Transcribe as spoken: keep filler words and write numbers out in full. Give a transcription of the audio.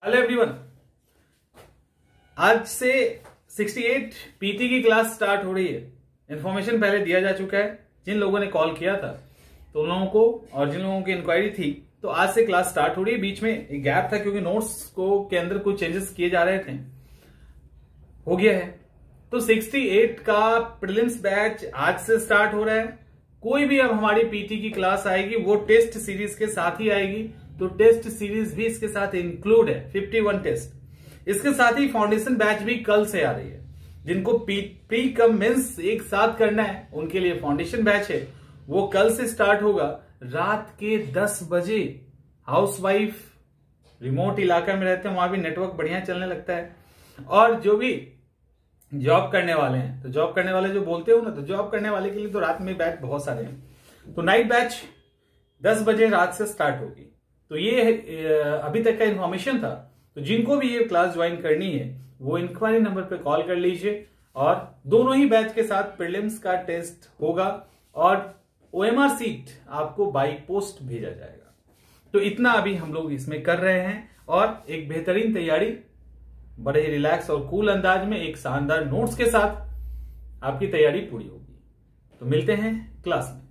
Hello everyone, आज से अड़सठ पीटी की क्लास स्टार्ट हो रही है। इन्फॉर्मेशन पहले दिया जा चुका है। जिन लोगों ने कॉल किया था तो उन लोगों को, और जिन लोगों की इंक्वायरी थी, तो आज से क्लास स्टार्ट हो रही है। बीच में एक गैप था क्योंकि नोट्स को के अंदर कुछ चेंजेस किए जा रहे थे, हो गया है। तो अड़सठ का प्रीलिम्स बैच आज से स्टार्ट हो रहा है। कोई भी अब हमारी पीटी की क्लास आएगी वो टेस्ट सीरीज के साथ ही आएगी, तो टेस्ट सीरीज भी इसके साथ इंक्लूड है, इक्यावन टेस्ट। इसके साथ ही फाउंडेशन बैच भी कल से आ रही है। जिनको प्री कम मेंस एक साथ करना है उनके लिए फाउंडेशन बैच है, वो कल से स्टार्ट होगा रात के दस बजे। हाउसवाइफ रिमोट इलाका में रहते हैं, वहां भी नेटवर्क बढ़िया चलने लगता है। और जो भी जॉब करने वाले हैं, तो जॉब करने वाले जो बोलते हो ना, तो जॉब करने वाले के लिए तो रात में बैच बहुत सारे हैं। तो नाइट बैच दस बजे रात से स्टार्ट होगी। तो ये अभी तक का इंफॉर्मेशन था। तो जिनको भी ये क्लास ज्वाइन करनी है वो इंक्वायरी नंबर पे कॉल कर लीजिए। और दोनों ही बैच के साथ प्रीलिम्स का टेस्ट होगा और ओएमआर सीट आपको बाई पोस्ट भेजा जाएगा। तो इतना अभी हम लोग इसमें कर रहे हैं और एक बेहतरीन तैयारी, बड़े रिलैक्स और कूल अंदाज में, एक शानदार नोट्स के साथ आपकी तैयारी पूरी होगी। तो मिलते हैं क्लास में।